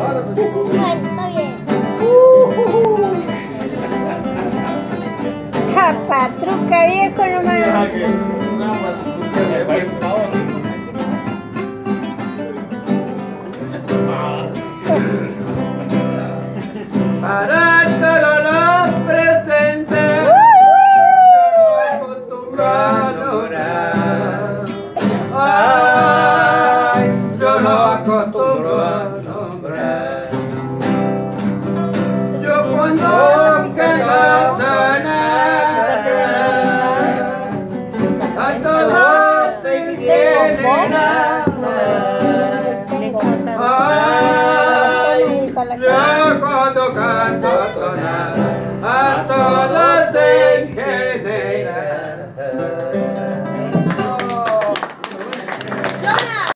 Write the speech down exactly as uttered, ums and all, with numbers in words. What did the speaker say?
Bueno, está bien. Tapa, truca viejo nomás. Para todos los presentes, yo no acostumbro a adorar. Ay, yo no acostumbro